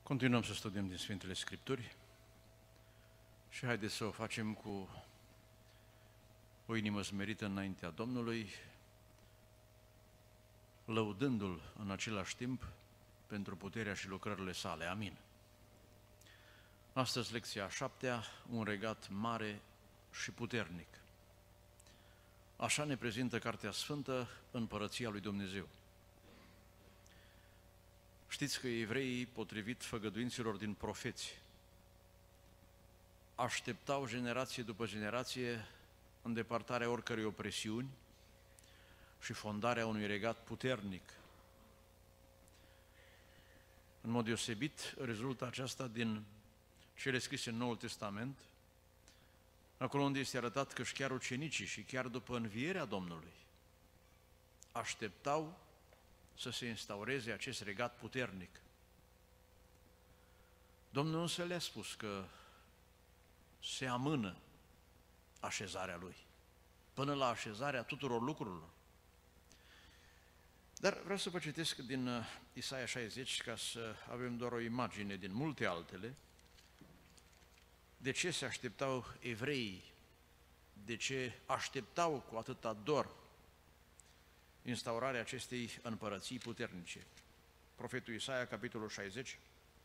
Continuăm să studiem din Sfintele Scripturi și haideți să o facem cu o inimă smerită înaintea Domnului, lăudându-L în același timp pentru puterea și lucrările sale. Amin. Astăzi, lecția a 7-a, un regat mare și puternic. Așa ne prezintă Cartea Sfântă, Împărăția lui Dumnezeu. Știți că evreii, potrivit făgăduinților din profeți, așteptau generație după generație îndepărtarea oricărei opresiuni și fondarea unui regat puternic. În mod deosebit, rezultă aceasta din cele scrise în Noul Testament, acolo unde este arătat că și chiar ucenicii și chiar după învierea Domnului așteptau să se instaureze acest regat puternic. Domnul însă le-a spus că se amână așezarea Lui, până la așezarea tuturor lucrurilor. Dar vreau să vă citesc din Isaia 60, ca să avem doar o imagine din multe altele, de ce se așteptau evreii, de ce așteptau cu atâta dor instaurarea acestei împărății puternice. Profetul Isaia, capitolul 60,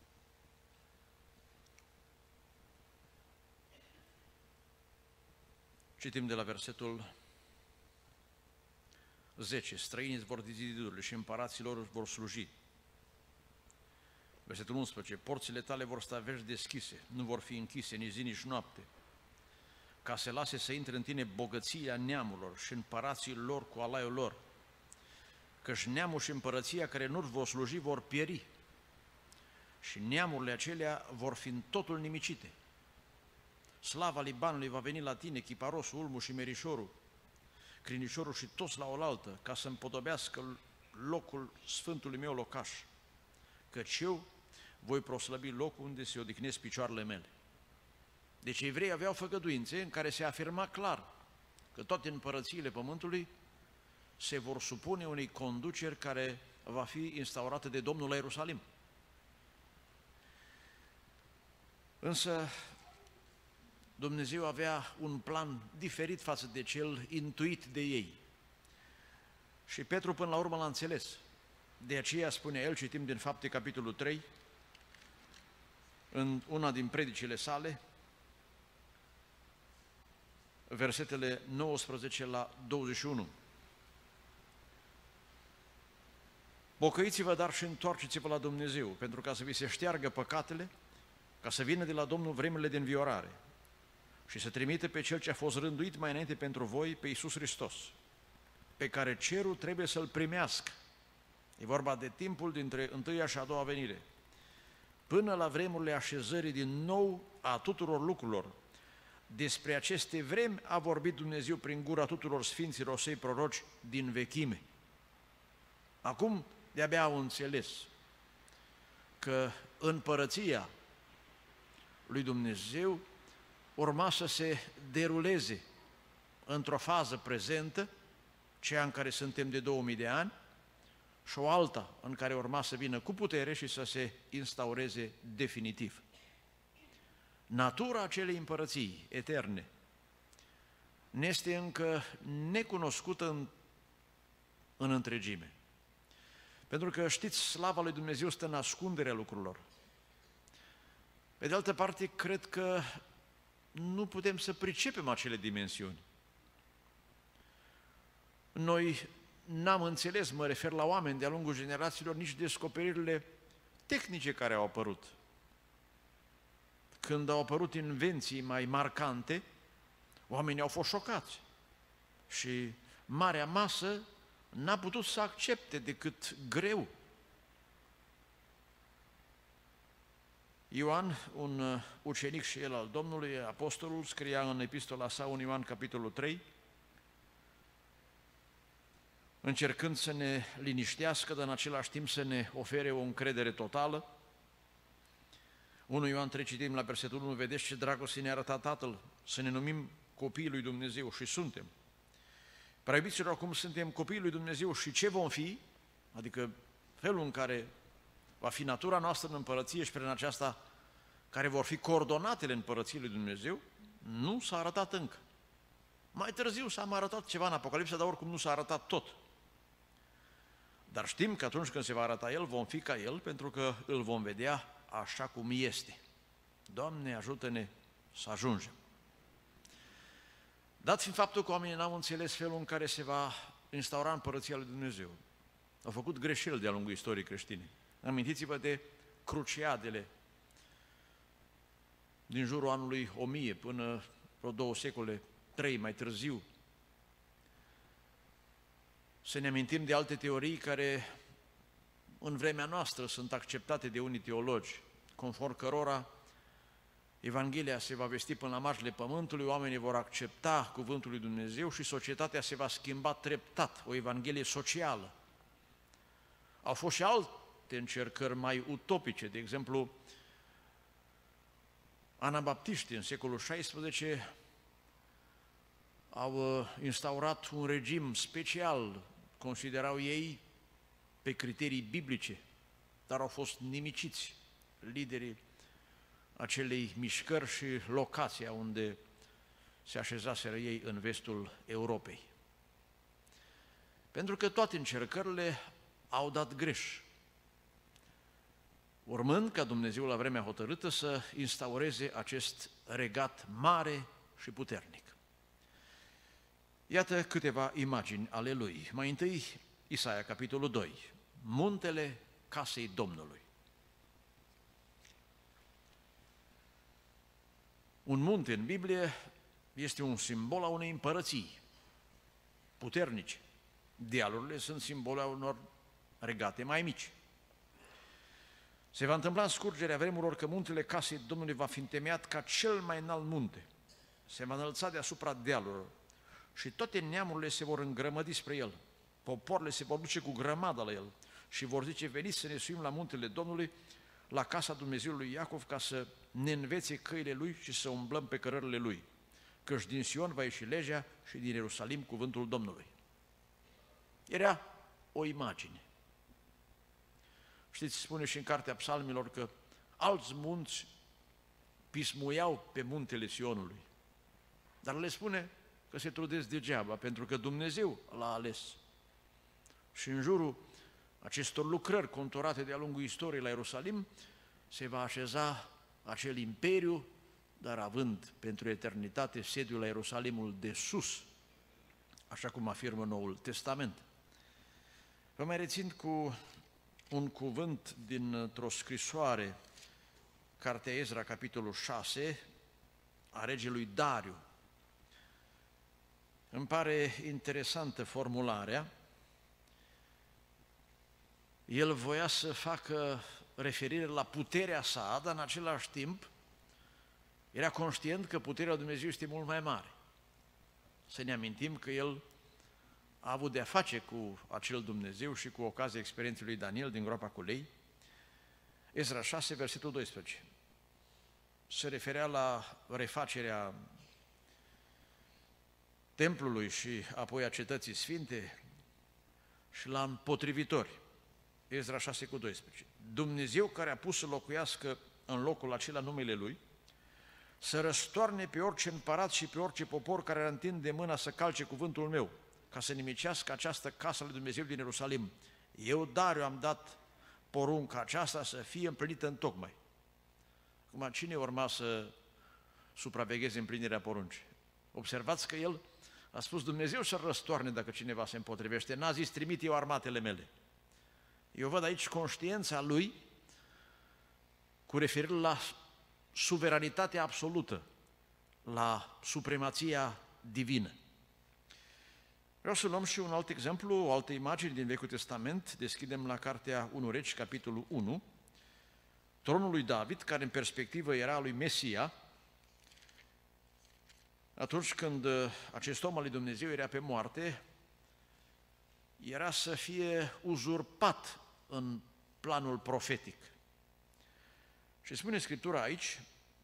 citim de la versetul 10. Străinii îți vor dizi zidurile și împărații lor își vor sluji. Versetul 11. Porțile tale vor sta veci deschise, nu vor fi închise nici zi, nici noapte, ca să lase să intre în tine bogăția neamurilor și împărații lor cu alaiul lor, căci neamul și împărăția care nu-ți vor sluji vor pieri și neamurile acelea vor fi în totul nimicite. Slava Libanului va veni la tine, chiparosul, ulmul și merișorul, crinișorul și toți la oaltă, ca să împodobească locul sfântului meu locaș, căci eu voi proslăbi locul unde se odihnesc picioarele mele. Deci evreii aveau făgăduințe în care se afirma clar că toate împărățiile pământului se vor supune unei conduceri care va fi instaurată de Domnul la Ierusalim. Însă Dumnezeu avea un plan diferit față de cel intuit de ei. Și Petru până la urmă l-a înțeles. De aceea spune el, citim din Fapte, capitolul 3, în una din predicile sale, versetele 19 la 21. Pocăiți-vă, dar și întoarceți-vă la Dumnezeu, pentru ca să vi se șteargă păcatele, ca să vină de la Domnul vremurile de înviorare și să trimite pe Cel ce a fost rânduit mai înainte pentru voi, pe Iisus Hristos, pe care cerul trebuie să-L primească. E vorba de timpul dintre întâia și a doua venire, până la vremurile așezării din nou a tuturor lucrurilor. Despre aceste vremi a vorbit Dumnezeu prin gura tuturor sfinților săi proroci din vechime. Acum de-abia au înțeles că împărăția lui Dumnezeu urma să se deruleze într-o fază prezentă, cea în care suntem de 2000 de ani, și o alta în care urma să vină cu putere și să se instaureze definitiv. Natura acelei împărății eterne ne este încă necunoscută în întregime. Pentru că, știți, slava lui Dumnezeu stă în ascunderea lucrurilor. Pe de altă parte, cred că nu putem să pricepem acele dimensiuni. Noi n-am înțeles, mă refer la oameni de-a lungul generațiilor, nici descoperirile tehnice care au apărut. Când au apărut invenții mai marcante, oamenii au fost șocați și marea masă n-a putut să accepte decât greu. Ioan, un ucenic și el al Domnului, apostolul, scria în epistola sa, 1 Ioan, capitolul 3, încercând să ne liniștească, dar în același timp să ne ofere o încredere totală. 1 Ioan 3, citim la versetul 1, vedeți ce dragoste ne-a arătat Tatăl, să ne numim copiii lui Dumnezeu și suntem. Prea iubiților, acum suntem copiii lui Dumnezeu și ce vom fi, adică felul în care va fi natura noastră în împărăție și prin aceasta care vor fi coordonatele împărăției lui Dumnezeu, nu s-a arătat încă. Mai târziu s-a mai arătat ceva în Apocalipsa, dar oricum nu s-a arătat tot. Dar știm că atunci când se va arăta El, vom fi ca El, pentru că îl vom vedea așa cum este. Doamne, ajută-ne să ajungem. Dat fiind faptul că oamenii n-au înțeles felul în care se va instaura împărăția lui Dumnezeu, au făcut greșeli de-a lungul istoriei creștine. Amintiți-vă de cruciadele din jurul anului 1000 până vreo 2 secole, 3 mai târziu. Să ne amintim de alte teorii care în vremea noastră sunt acceptate de unii teologi, conform cărora Evanghelia se va vesti până la marginile pământului, oamenii vor accepta cuvântul lui Dumnezeu și societatea se va schimba treptat, o Evanghelie socială. Au fost și alte încercări mai utopice, de exemplu, anabaptiștii în secolul XVI au instaurat un regim special, considerau ei, pe criterii biblice, dar au fost nimiciți liderii acelei mișcări și locația unde se așezaseră ei în vestul Europei. Pentru că toate încercările au dat greș, urmând ca Dumnezeu la vremea hotărâtă să instaureze acest regat mare și puternic. Iată câteva imagini ale lui. Mai întâi, Isaia, capitolul 2, muntele casei Domnului. Un munte în Biblie este un simbol a unei împărății puternice. Dealurile sunt simbole a unor regate mai mici. Se va întâmpla în scurgerea vremurilor că muntele casei Domnului va fi întemeiat ca cel mai înalt munte. Se va înălța deasupra dealurilor și toate neamurile se vor îngrămădi spre el. Popoarele se vor duce cu grămadă la el și vor zice: veniți să ne suim la muntele Domnului, la casa Dumnezeului Iacov, ca să ne învețe căile lui și să umblăm pe cărările lui. Căci din Sion va ieși legea și din Ierusalim cuvântul Domnului. Era o imagine. Știți, spune și în cartea Psalmilor că alți munți pismuiau pe muntele Sionului, dar le spune că se trudesc degeaba, pentru că Dumnezeu l-a ales. Și în jurul acestor lucrări conturate de-a lungul istoriei la Ierusalim se va așeza acel imperiu, dar având pentru eternitate sediul la Ierusalimul de sus, așa cum afirmă Noul Testament. Vă mai rețin cu un cuvânt dintr-o scrisoare, cartea Ezra, capitolul 6, a regelui Dariu. Îmi pare interesantă formularea. El voia să facă referire la puterea sa, dar în același timp era conștient că puterea lui Dumnezeu este mult mai mare. Să ne amintim că el a avut de-a face cu acel Dumnezeu și cu ocazia experienței lui Daniel din groapa cu lei. Ezra 6, versetul 12. Se referea la refacerea templului și apoi a cetății sfinte și la împotrivitori. Ezra 6 cu 12. Dumnezeu care a pus să locuiască în locul acela numele Lui, să răstoarne pe orice împărat și pe orice popor care ar întinde mâna să calce cuvântul meu, ca să nimicească această casă lui Dumnezeu din Ierusalim. Eu, Dariu, am dat porunca aceasta să fie împlinită întocmai. Acum, cine urma să supravegheze împlinirea poruncii? Observați că el a spus: Dumnezeu să răstoarne dacă cineva se împotrivește. N-a zis: trimit eu armatele mele. Eu văd aici conștiința lui cu referire la suveranitatea absolută, la supremația divină. Vreau să luăm și un alt exemplu, o altă imagine din Vechiul Testament. Deschidem la cartea 1 Regi, capitolul 1. Tronul lui David, care în perspectivă era lui Mesia, atunci când acest om al lui Dumnezeu era pe moarte, era să fie uzurpat în planul profetic. Și spune Scriptura aici,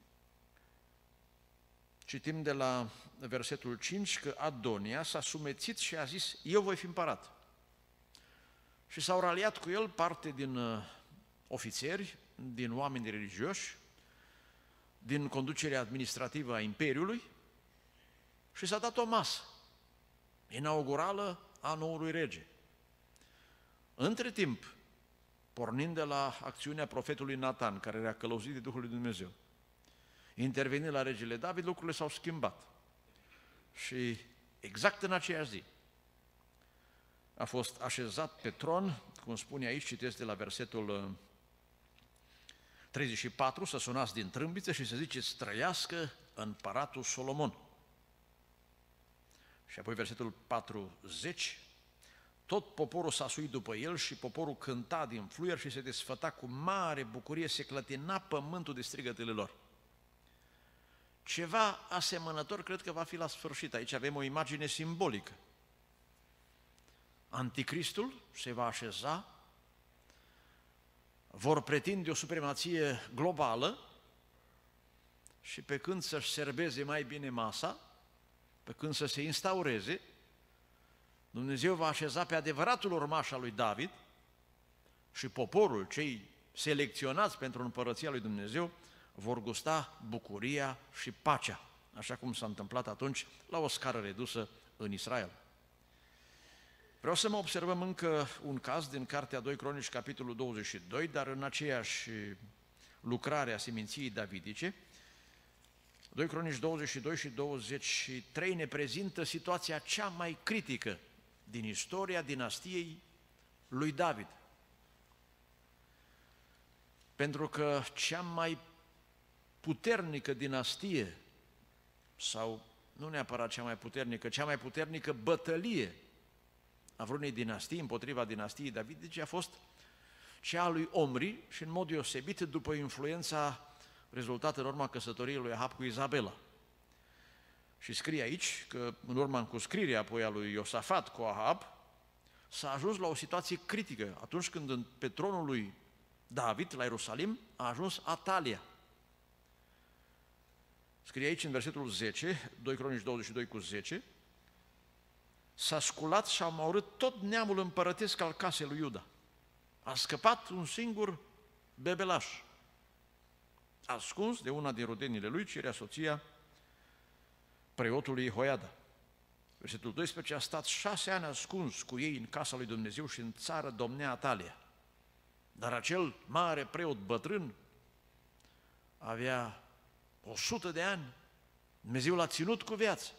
citim de la versetul 5, că Adonia s-a sumețit și a zis: eu voi fi împărat. Și s-au raliat cu el parte din ofițeri, din oameni religioși, din conducerea administrativă a Imperiului și s-a dat o masă inaugurală a noului rege. Între timp, pornind de la acțiunea profetului Natan, care era călăuzit de Duhul lui Dumnezeu, intervenind la regele David, lucrurile s-au schimbat. Și exact în aceeași zi a fost așezat pe tron, cum spune aici, citesc de la versetul 34, să sunați din trâmbiță și să ziceți: trăiască împăratul Solomon. Și apoi versetul 40, tot poporul s-a suit după el și poporul cânta din fluier și se desfăta cu mare bucurie, se clătina pământul de strigătele lor. Ceva asemănător cred că va fi la sfârșit. Aici avem o imagine simbolică. Anticristul se va așeza, vor pretinde o supremație globală și pe când să-și serbeze mai bine masa, pe când să se instaureze, Dumnezeu va așeza pe adevăratul urmaș al lui David și poporul, cei selecționați pentru împărăția lui Dumnezeu, vor gusta bucuria și pacea, așa cum s-a întâmplat atunci la o scară redusă în Israel. Vreau să mă observăm încă un caz din Cartea 2 Cronici, capitolul 22, dar în aceeași lucrare a seminției davidice. 2 Cronici 22 și 23 ne prezintă situația cea mai critică din istoria dinastiei lui David. Pentru că cea mai puternică dinastie, sau nu neapărat cea mai puternică bătălie a vreunei dinastii împotriva dinastiei davidice a fost cea a lui Omri și în mod deosebit după influența rezultată în urma căsătoriei lui Ahab cu Izabela. Și scrie aici că în urma încuscririi apoi a lui Iosafat cu Ahab s-a ajuns la o situație critică atunci când pe tronul lui David la Ierusalim a ajuns Atalia. Scrie aici în versetul 10, 2 Cronici 22 cu 10, s-a sculat și a omorât tot neamul împărătesc al casei lui Iuda. A scăpat un singur bebelaș, ascuns de una din rudenile lui, ce era soția preotului Jehoiada. Versetul 12, a stat 6 ani ascuns cu ei în casa lui Dumnezeu și în țară domnea Atalia. Dar acel mare preot bătrân avea 100 de ani, Dumnezeu l-a ținut cu viață.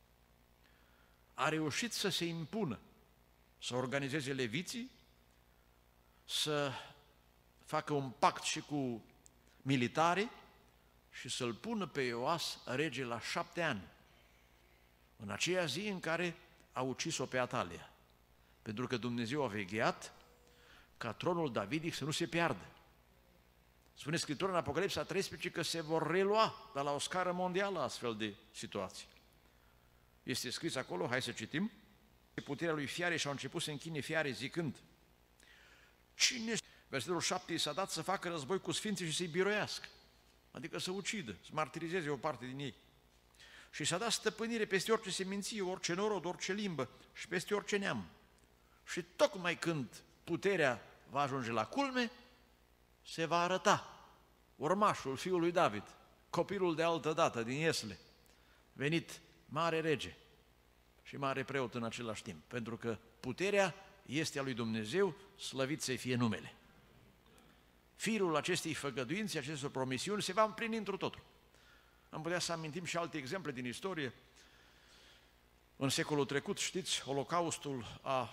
A reușit să se impună, să organizeze leviții, să facă un pact și cu militarii și să-l pună pe Ioas rege la 7 ani, în aceea zi în care a ucis-o pe Atalia, pentru că Dumnezeu a vegheat ca tronul davidic să nu se piardă. Spune Scriptura în Apocalipsa 13 că se vor relua, dar la o scară mondială, astfel de situații. Este scris acolo, hai să citim, puterea lui fiare și au început să închine fiare zicând: cine? Versetul 7, i s-a dat să facă război cu sfinții și să-i biroiască, adică să ucidă, să martirizeze o parte din ei. Și s-a dat stăpânire peste orice seminție, orice norod, orice limbă și peste orice neam. Și tocmai când puterea va ajunge la culme, se va arăta urmașul fiului David, copilul de altă dată din Iesle, venit mare rege și mare preot în același timp, pentru că puterea este a lui Dumnezeu, slăvit să-i fie numele. Firul acestei făgăduințe, acestor promisiuni se va împlini întru totul. Am putea să amintim și alte exemple din istorie. În secolul trecut, știți, Holocaustul a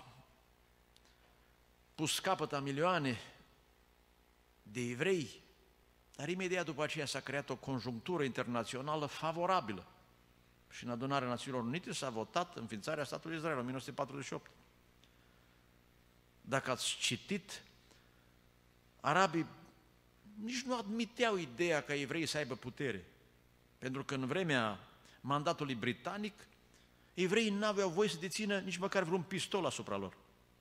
pus capăt a milioane de evrei, dar imediat după aceea s-a creat o conjunctură internațională favorabilă. Și în Adunarea Națiunilor Unite s-a votat înființarea statului Israel în 1948. Dacă ați citit, arabii nici nu admiteau ideea ca evreii să aibă putere, pentru că în vremea mandatului britanic, evreii nu aveau voie să dețină nici măcar vreun pistol asupra lor.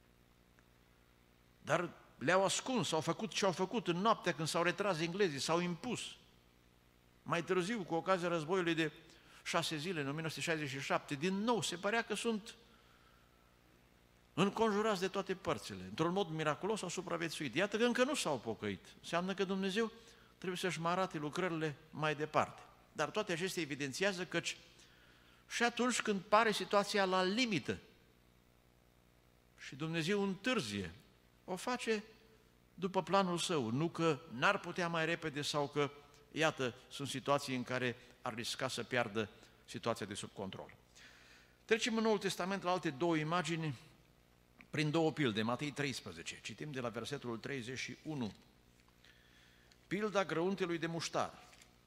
Dar le-au ascuns, au făcut ce au făcut în noaptea când s-au retras englezii, s-au impus. Mai târziu, cu ocazia războiului de 6 zile, în 1967, din nou se părea că sunt înconjurați de toate părțile, într-un mod miraculos au supraviețuit. Iată că încă nu s-au pocăit. Înseamnă că Dumnezeu trebuie să-și mai arate lucrările mai departe. Dar toate acestea evidențiază că și atunci când pare situația la limită și Dumnezeu întârzie, o face după planul său, nu că n-ar putea mai repede sau că, iată, sunt situații în care ar risca să piardă situația de sub control. Trecem în Noul Testament la alte două imagini, prin două pilde, Matei 13, citim de la versetul 31. Pilda grăuntelui de muștar.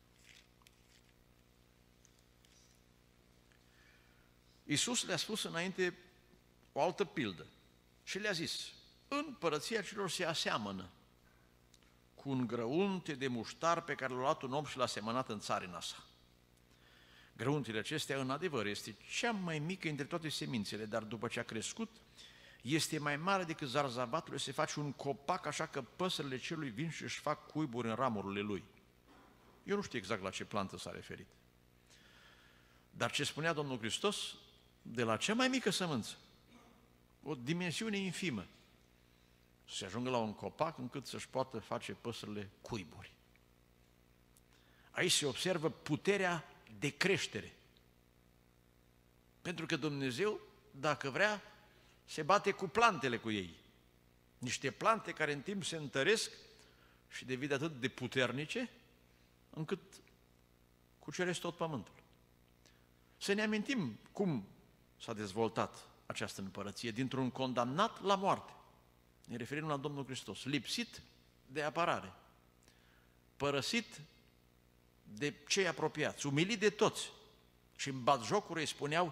Iisus le-a spus înainte o altă pildă și le-a zis: împărăția celor se aseamănă cu un grăunte de muștar pe care l-a luat un om și l-a semănat în țarina sa. Grăuntele acestea, în adevăr, este cea mai mică dintre toate semințele, dar după ce a crescut, este mai mare decât zarzavatului, se face un copac așa că păsările cerului vin și își fac cuiburi în ramurile lui. Eu nu știu exact la ce plantă s-a referit. Dar ce spunea Domnul Hristos, de la cea mai mică sămânță, o dimensiune infimă, se ajungă la un copac încât să-și poată face păsările cuiburi. Aici se observă puterea de creștere. Pentru că Dumnezeu, dacă vrea, se bate cu plantele cu ei. Niște plante care în timp se întăresc și devin atât de puternice, încât cuceresc tot pământul. Să ne amintim cum s-a dezvoltat această împărăție, dintr-un condamnat la moarte. Ne referim la Domnul Hristos, lipsit de apărare, părăsit de cei apropiați, umilit de toți. Și în batjocuri îi spuneau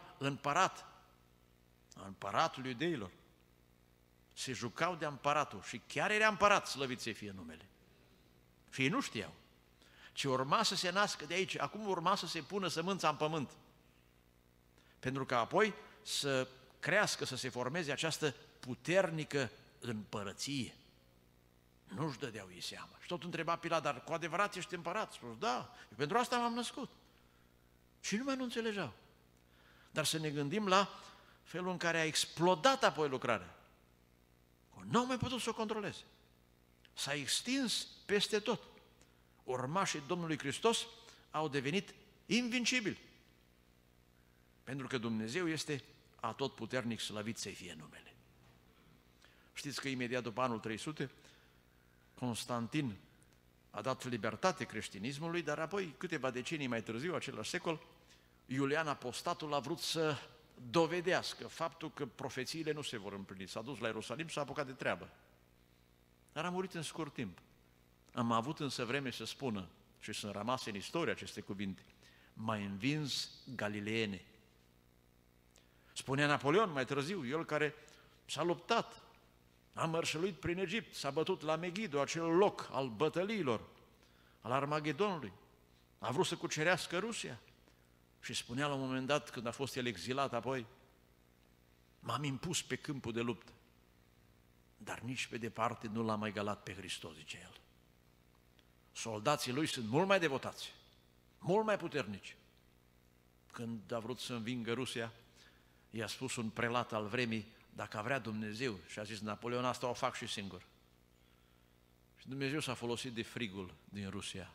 împăratul iudeilor. Se jucau de împăratul și chiar era împărat, slăvit să fie numele. Și ei nu știau ce urma să se nască de aici, acum urma să se pună sămânța în pământ. Pentru că apoi să crească, să se formeze această puternică împărăție. Nu-și dădeau ei seama. Și tot întreba Pilat: dar cu adevărat ești împărat? Spus: da, eu pentru asta m-am născut. Și nu înțelegeau. Dar să ne gândim la felul în care a explodat apoi lucrarea. Nu au mai putut să o controleze. S-a extins peste tot. Urmașii Domnului Hristos au devenit invincibili. Pentru că Dumnezeu este atotputernic, slăvit să-i fie numele. Știți că imediat după anul 300, Constantin a dat libertate creștinismului, dar apoi, câteva decenii mai târziu, același secol, Iulian Apostatul a vrut să dovedească faptul că profețiile nu se vor împlini. S-a dus la Ierusalim și s-a apucat de treabă. Dar a murit în scurt timp. Am avut însă vreme să spună, și sunt rămase în istorie aceste cuvinte: mai învins galileene. Spunea Napoleon mai târziu, el care s-a luptat, a mărșăluit prin Egipt, s-a bătut la Megiddo, acel loc al bătăliilor, al Armagedonului, a vrut să cucerească Rusia și spunea la un moment dat, când a fost el exilat apoi: m-am impus pe câmpul de luptă, dar nici pe departe nu l-a mai galat pe Hristos, zice el. Soldații lui sunt mult mai devotați, mult mai puternici. Când a vrut să învingă Rusia, i-a spus un prelat al vremii: dacă vrea Dumnezeu, și a zis Napoleon, asta o fac și singur. Și Dumnezeu s-a folosit de frigul din Rusia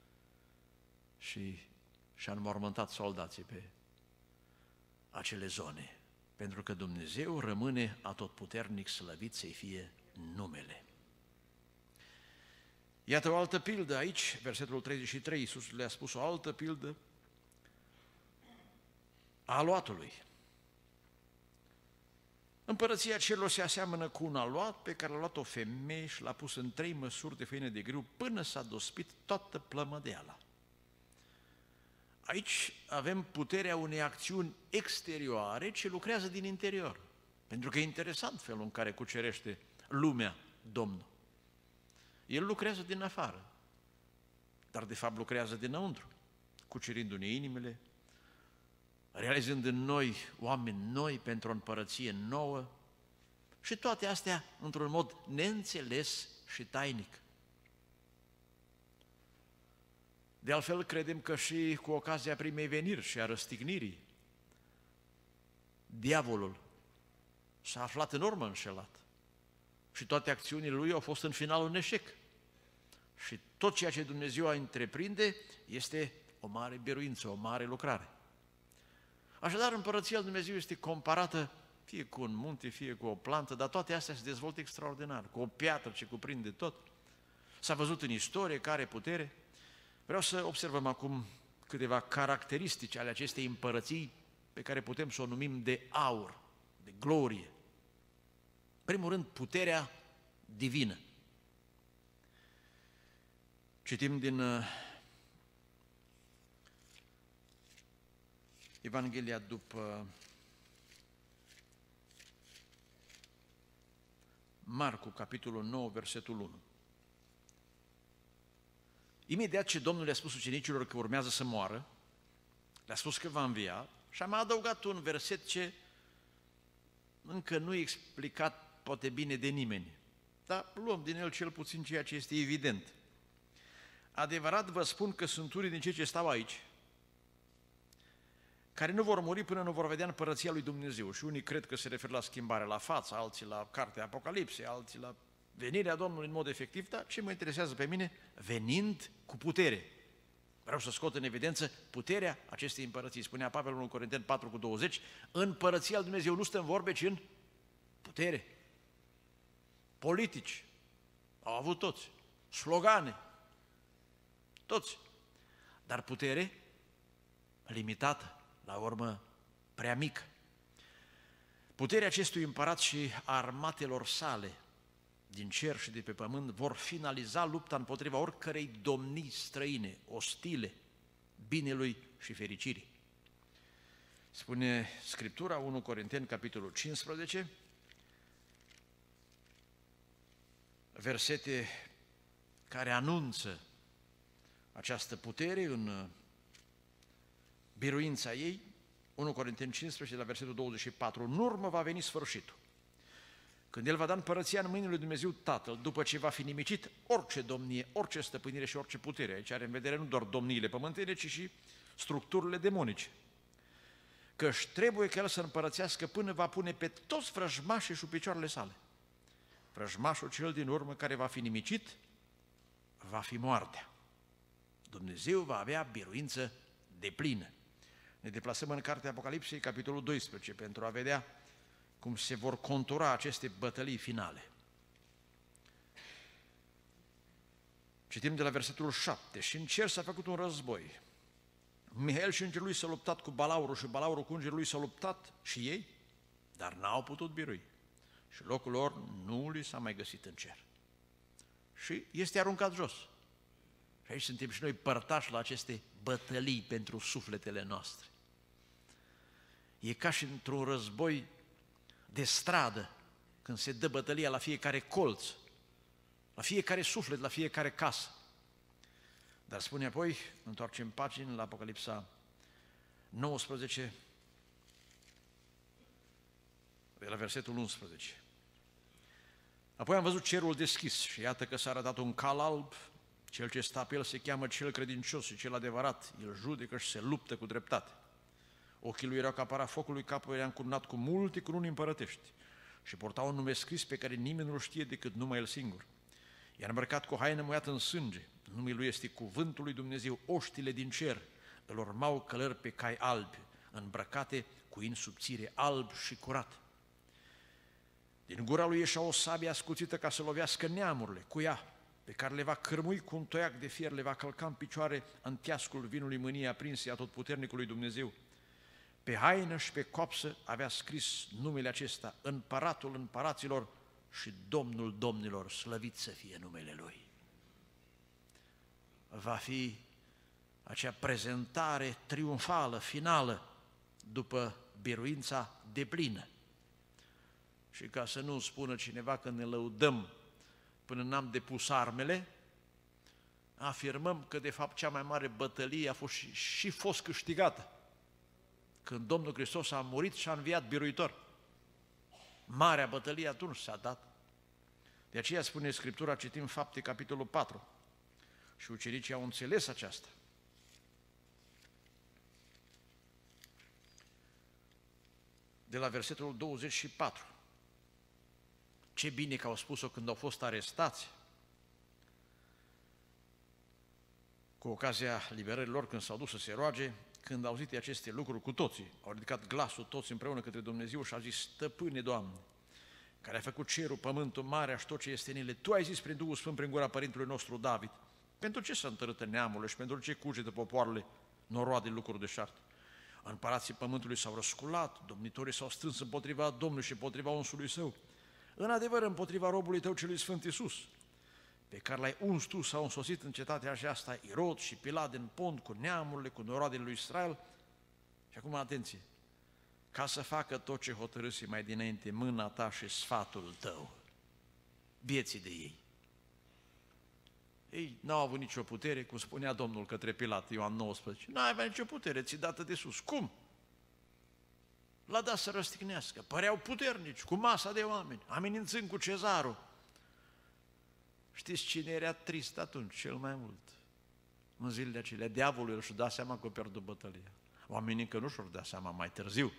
și și-a înmormântat soldații pe acele zone, pentru că Dumnezeu rămâne atotputernic, slăvit să-i fie numele. Iată o altă pildă aici, versetul 33, Iisus le-a spus o altă pildă a aluatului. Împărăția cerurilor se aseamănă cu un aluat pe care l-a luat o femeie și l-a pus în 3 măsuri de făină de grâu până s-a dospit toată plămădeala. Aici avem puterea unei acțiuni exterioare ce lucrează din interior. Pentru că e interesant felul în care cucerește lumea Domnul. El lucrează din afară, dar de fapt lucrează dinăuntru, cucerindu-ne inimile, realizând în noi oameni noi pentru o împărăție nouă și toate astea într-un mod neînțeles și tainic. De altfel, credem că și cu ocazia primei veniri și a răstignirii, diavolul S-a aflat în urmă înșelat. Și toate acțiunile lui au fost în final un eșec. Și tot ceea ce Dumnezeu a întreprinde este o mare biruință, o mare lucrare. Așadar, împărăția lui Dumnezeu este comparată fie cu un munte, fie cu o plantă, dar toate astea se dezvoltă extraordinar, cu o piatră ce cuprinde tot. S-a văzut în istorie care are putere. Vreau să observăm acum câteva caracteristici ale acestei împărății pe care putem să o numim de aur, de glorie. În primul rând, puterea divină. Citim din Evanghelia după Marcu, capitolul 9, versetul 1. Imediat ce Domnul le-a spus ucenicilor că urmează să moară, le-a spus că va învia și a mai adăugat un verset ce încă nu e explicat poate bine de nimeni, dar luăm din el cel puțin ceea ce este evident. Adevărat vă spun că sunt unii din cei ce stau aici, care nu vor muri până nu vor vedea împărăția lui Dumnezeu. Și unii cred că se referă la schimbare la față, alții la cartea Apocalipsei, alții la venirea Domnului în mod efectiv, dar ce mă interesează pe mine? Venind cu putere. Vreau să scot în evidență puterea acestei împărății. Spunea Pavel în 1 Corinteni 4,20, împărăția lui Dumnezeu nu stă în vorbe, ci în putere. Politici au avut toți, slogane, toți, dar putere limitată, la urmă prea mică. Puterea acestui împărat și a armatelor sale din cer și de pe pământ vor finaliza lupta împotriva oricărei domnii străine, ostile, binelui și fericirii. Spune Scriptura, 1 Corinteni, capitolul 15, versete care anunță această putere în biruința ei. 1 Corinteni 15, la versetul 24, în urmă va veni sfârșitul, când El va da împărăția în mâinile lui Dumnezeu Tatăl, după ce va fi nimicit orice domnie, orice stăpânire și orice putere. Aici are în vedere nu doar domniile pământene, ci și structurile demonice. Căci trebuie că El să împărățească până va pune pe toți vrăjmașii sub picioarele sale. Vrăjmașul cel din urmă care va fi nimicit va fi moartea. Dumnezeu va avea biruință deplină. Ne deplasăm în cartea Apocalipsei, capitolul 12, pentru a vedea cum se vor contura aceste bătălii finale. Citim de la versetul 7. Și în cer s-a făcut un război. Mihail și îngerul lui s-a luptat cu Balaurul și Balaurul cu îngerul lui s-a luptat și ei, dar n-au putut birui. Și locul lor nu li s-a mai găsit în cer. Și este aruncat jos. Și aici suntem și noi părtași la aceste bătălii pentru sufletele noastre. E ca și într-un război de stradă, când se dă bătălia la fiecare colț, la fiecare suflet, la fiecare casă. Dar spune apoi, întoarcem pagini la Apocalipsa 19, de la versetul 11. Apoi am văzut cerul deschis și iată că s-a arătat un cal alb, cel ce stă pe el se cheamă cel credincios și cel adevărat, el judecă și se luptă cu dreptate. Ochii lui erau ca para focului, capul era încununat cu multe cununi împărătești și purta un nume scris pe care nimeni nu-l știe decât numai el singur. I-a îmbrăcat cu haină muiată în sânge, numele lui este Cuvântul lui Dumnezeu, oștile din cer îl urmau călări pe cai albi, îmbrăcate cu in subțire alb și curat. Din gura lui ieșea o sabie ascuțită ca să lovească neamurile cu ea, pe care le va cârmui cu un toiac de fier, le va călca în picioare în teascul vinului mâniei aprinse a Totputernicului Dumnezeu. Pe haină și pe coapsă avea scris numele acesta, Împăratul împăraților și Domnul domnilor, slăvit să fie numele Lui. Va fi acea prezentare triumfală, finală, după biruința deplină. Și ca să nu spună cineva că ne lăudăm până n-am depus armele, afirmăm că de fapt cea mai mare bătălie a fost și fost câștigată, când Domnul Hristos a murit și a înviat biruitor. Marea bătălie atunci s-a dat. De aceea spune Scriptura, citim Fapte, capitolul 4, și ucenicii au înțeles aceasta. De la versetul 24. Ce bine că au spus-o când au fost arestați. Cu ocazia liberării lor, când s-au dus să se roage, când au auzit aceste lucruri cu toții, au ridicat glasul toți împreună către Dumnezeu și au zis: Stăpâne, Doamne, care ai făcut cerul, pământul, marea și tot ce este în ele, Tu ai zis prin Duhul Sfânt, prin gura părintelui nostru David, pentru ce să întărâtă neamurile și pentru ce cugetă popoarele noroade lucruri deșarte? Împărații pământului s-au răsculat, domnitorii s-au strâns împotriva Domnului și împotriva unsului Său, în adevăr împotriva robului Tău celui Sfânt Iisus, pe care l-ai uns Tu. S-au însoțit în cetatea aceasta Irod și Pilat din Pont cu neamurile, cu noroadele lui Israel. Și acum atenție, ca să facă tot ce hotărâsi mai dinainte mâna Ta și sfatul Tău, vieții de ei. Ei n-au avut nicio putere, cum spunea Domnul către Pilat, Ioan 19, n-ai avea nicio putere, ți dată de sus. Cum? L-a dat să răstignească, păreau puternici, cu masa de oameni, amenințând cu cezarul. Știți cine era trist atunci, cel mai mult? În zilele acelea, diavolul și-a dat seama că a pierdut bătălia. Oamenii încă nu și-au dat seama, mai târziu.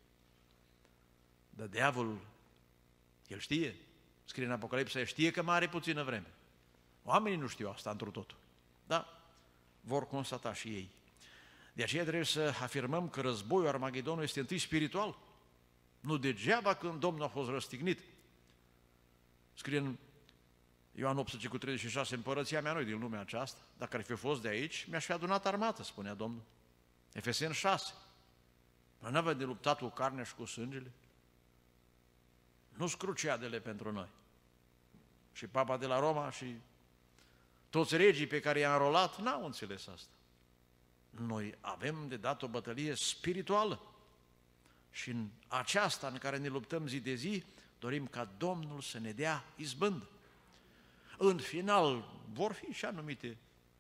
Dar diavolul, el știe, scrie în Apocalipsa, el știe că mai are puțină vreme. Oamenii nu știu asta întru totul, dar vor constata și ei. De aceea trebuie să afirmăm că războiul Armagedonului este întâi spiritual. Nu degeaba când Domnul a fost răstignit. Scrie în Ioan 18:36, împărăția mea nu e din lumea aceasta, dacă ar fi fost de aici, mi-aș fi adunat armată, spunea Domnul. Efeseni 6, nu avem de luptat cu carnea și cu sângele? Nu-s cruciadele pentru noi. Și Papa de la Roma și toți regii pe care i-a înrolat n-au înțeles asta. Noi avem de dat o bătălie spirituală și în aceasta în care ne luptăm zi de zi, dorim ca Domnul să ne dea izbândă. În final vor fi și anumite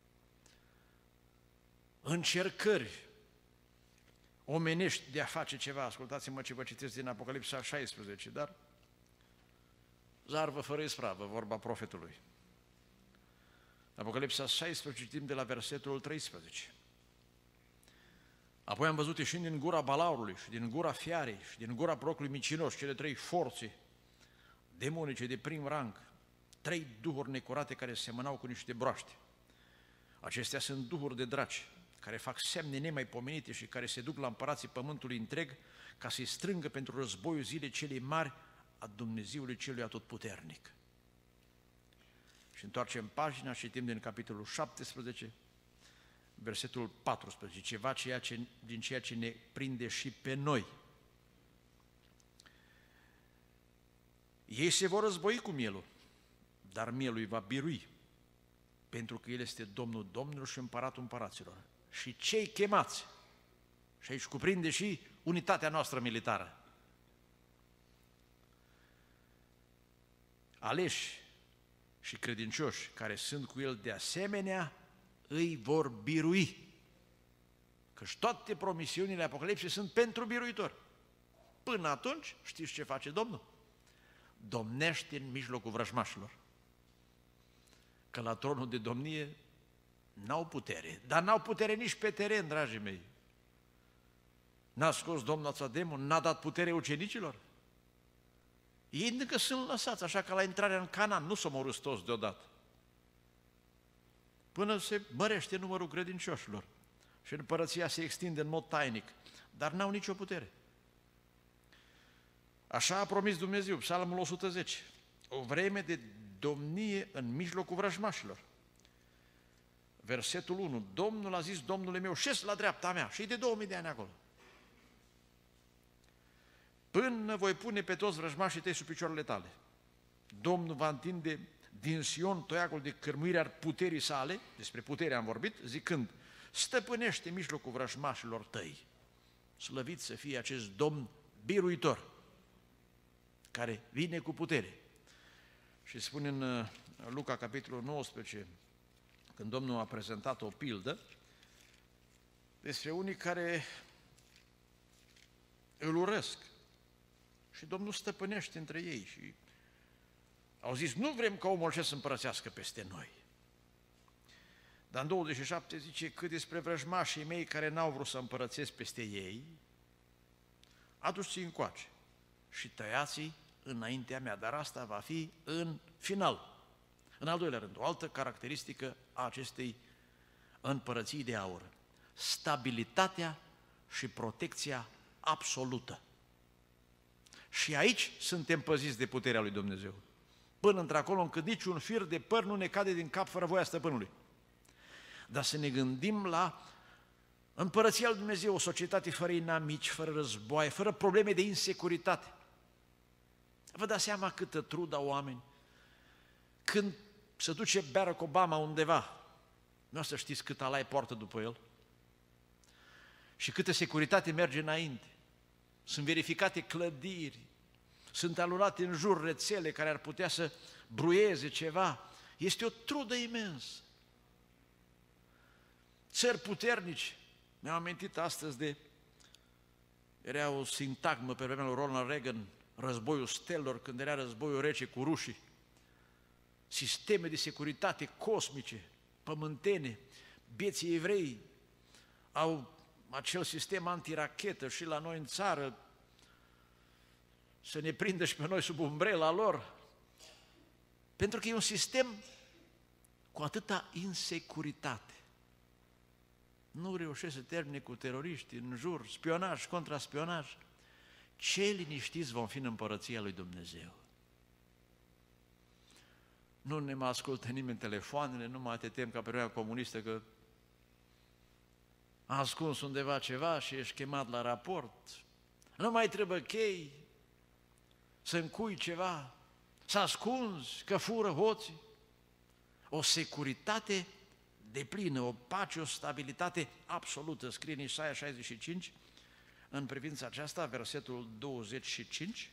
încercări omenești de a face ceva. Ascultați-mă ce vă citesc din Apocalipsa 16, dar zarvă fără ispravă, vorba profetului. Apocalipsa 16, citim de la versetul 13. Apoi am văzut ieșind din gura balaurului și din gura fiarei și din gura procului micinos, cele trei forțe demonice de prim rang, trei duhuri necurate care semănau cu niște broaște. Acestea sunt duhuri de draci, care fac semne nemaipomenite și care se duc la împărații pământului întreg ca să-i strângă pentru războiul zilei cele mari a Dumnezeului celui atotputernic. Și întoarcem pagina și citim din capitolul 17, versetul 14, ceva din ceea ce ne prinde și pe noi. Ei se vor război cu mielul, dar mielul îi va birui, pentru că El este Domnul Domnilor și Împăratul Împăraților. Și cei chemați, și aici cuprinde și unitatea noastră militară, aleși și credincioși care sunt cu El de asemenea, îi vor birui. Căci toate promisiunile Apocalipsei sunt pentru biruitori. Până atunci, știți ce face Domnul? Domnește în mijlocul vrăjmașilor. Că la tronul de domnie n-au putere, dar n-au putere nici pe teren, dragii mei. N-a scos Domnul ața demon, n-a dat putere ucenicilor? Ei încă sunt lăsați, așa că la intrarea în Canaan nu s-au omorât toți deodată. Până se mărește numărul credincioșilor și împărăția se extinde în mod tainic, dar n-au nicio putere. Așa a promis Dumnezeu, Psalmul 110, o vreme de domnie în mijlocul vrăjmașilor. Versetul 1, Domnul a zis Domnului meu, șezi la dreapta mea, și de 2000 de ani acolo. Până voi pune pe toți vrăjmașii tăi sub picioarele tale. Domnul va întinde din Sion toiagul de cârmuire al puterii sale, despre putere am vorbit, zicând, stăpânește mijlocul vrăjmașilor tăi. Slăvit să fie acest Domn biruitor, care vine cu putere. Și spune în Luca, capitolul 19, când Domnul a prezentat o pildă despre unii care îl urăsc și Domnul stăpânește între ei și au zis, nu vrem ca omul acesta să împărățească peste noi. Dar în 27 zice, cât despre vrăjmașii mei care n-au vrut să împărățesc peste ei, aduți-i încoace și tăiați-i înaintea mea, dar asta va fi în final. În al doilea rând, o altă caracteristică a acestei împărății de aur: stabilitatea și protecția absolută. Și aici suntem păziți de puterea lui Dumnezeu, până într-acolo încât niciun fir de păr nu ne cade din cap fără voia stăpânului. Dar să ne gândim la împărăția lui Dumnezeu, o societate fără inamici, fără războaie, fără probleme de insecuritate. Vă dați seama câtă trudă oameni când se duce Barack Obama undeva, nu o să știți cât alai poartă după el și câtă securitate merge înainte. Sunt verificate clădiri, sunt alunate în jur rețele care ar putea să bruieze ceva. Este o trudă imensă. Țări puternici. Mi-am amintit astăzi era o sintagmă pe vremea lui Ronald Reagan, războiul stelor, când era războiul rece cu rușii. Sisteme de securitate cosmice, pământene, bieții evrei au acel sistem antirachetă și la noi în țară, să ne prindă și pe noi sub umbrela lor, pentru că e un sistem cu atâta insecuritate. Nu reușesc să termine cu teroriști în jur, spionaj, contraspionaj. Ce liniștiți vom fi în împărăția lui Dumnezeu. Nu ne mai ascultă nimeni telefoanele, nu mai te tem ca pe vremea comunistă că a ascuns undeva ceva și ești chemat la raport. Nu mai trebuie chei să încui ceva, să ascunzi că fură hoții. O securitate deplină, o pace, o stabilitate absolută. Scrie în Isaia 65, în privința aceasta, versetul 25.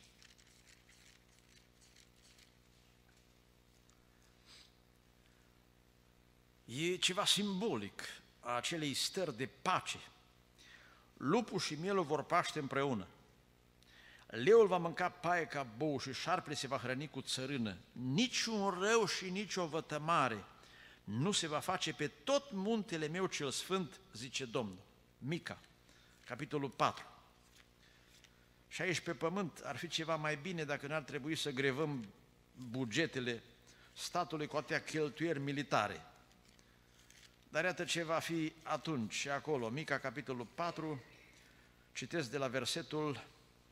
E ceva simbolic a acelei stări de pace. Lupul și mielul vor paște împreună. Leul va mânca paie ca bou și șarpele se va hrăni cu țărână. Niciun rău și nicio vătămare nu se va face pe tot muntele meu cel sfânt, zice Domnul. Mica, capitolul 4. Și aici pe pământ ar fi ceva mai bine dacă n-ar trebui să grevăm bugetele statului cu atâtea cheltuieli militare. Dar iată ce va fi atunci și acolo. Mica, capitolul 4, citesc de la versetul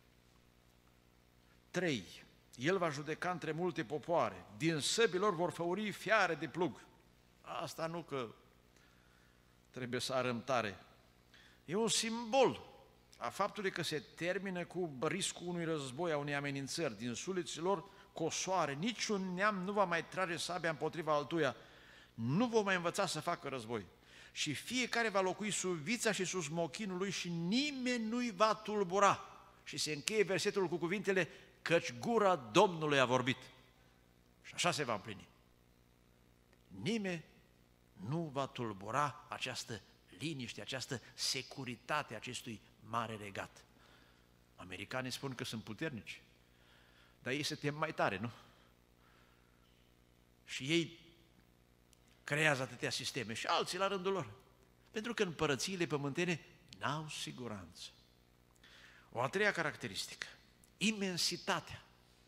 3. El va judeca între multe popoare, din săbilor vor făuri fiare de plug. Asta nu că trebuie să arăm tare. E un simbol a faptului că se termină cu riscul unui război, a unei amenințări. Din suliților cosoare, niciun neam nu va mai trage sabia împotriva altuia, nu vom mai învăța să facă război. Și fiecare va locui sub vița și sub smochinul lui și nimeni nu-i va tulbura. Și se încheie versetul cu cuvintele, căci gura Domnului a vorbit. Și așa se va împlini. Nimeni nu va tulbura această liniște, această securitate acestui mare regat. Americanii spun că sunt puternici, dar ei se tem mai tare, nu? Și ei creează atâtea sisteme și alții la rândul lor, pentru că împărățiile pământene n-au siguranță. O a treia caracteristică, imensitatea.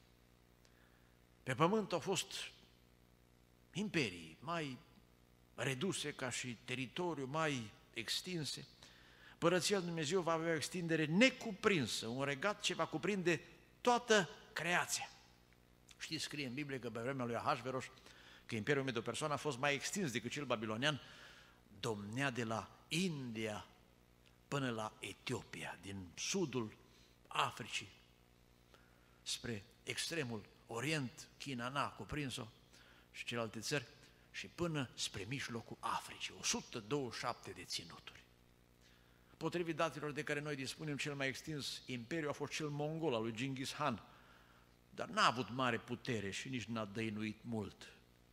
Pe pământ au fost imperii mai reduse ca și teritoriu, mai extinse. Împărăția lui Dumnezeu va avea o extindere necuprinsă, un regat ce va cuprinde toată creația. Știți, scrie în Biblie că pe vremea lui Ahasveros, că Imperiul Medo-Persan a fost mai extins decât cel babilonian, domnea de la India până la Etiopia, din sudul Africii, spre extremul Orient, China n-a cuprins-o și celelalte țări, și până spre mijlocul Africii, 127 de ținuturi. Potrivit datelor de care noi dispunem, cel mai extins imperiu a fost cel mongol al lui Genghis Khan, dar n-a avut mare putere și nici n-a dăinuit mult.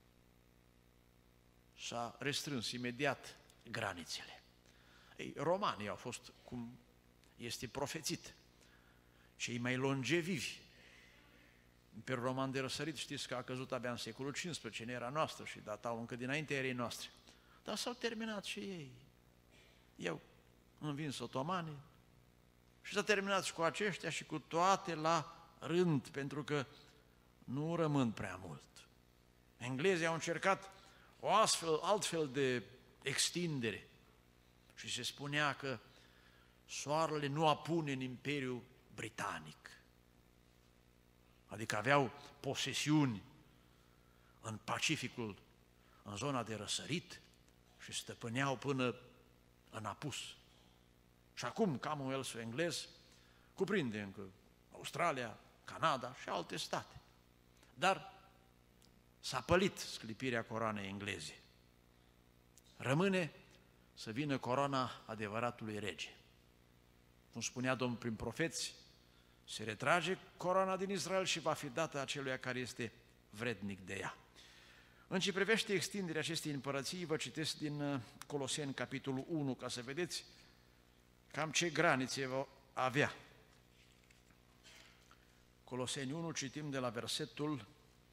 S-a restrâns imediat granițele. Ei, romanii au fost, cum este profețit, cei mai longevivi. Imperiul Roman de răsărit, știți că a căzut abia în secolul XV, în era noastră, și datau încă dinainte erei noastre. Dar s-au terminat și ei. Eu învins otomanii și s-a terminat și cu aceștia și cu toate la rând, pentru că nu rămân prea mult. Englezii au încercat altfel de extindere și se spunea că soarele nu apune în Imperiul Britanic. Adică aveau posesiuni în Pacificul, în zona de răsărit și stăpâneau până în apus. Și acum Commonwealth-ul englez cuprinde încă Australia, Canada și alte state. Dar s-a pălit sclipirea coroanei engleze. Rămâne să vină coroana adevăratului rege. Cum spunea Domnul prin profeți, se retrage coroana din Israel și va fi dată aceluia care este vrednic de ea. În ce privește extinderea acestei împărății, vă citesc din Coloseni, capitolul 1, ca să vedeți cam ce granițe va avea. Coloseni 1, citim de la versetul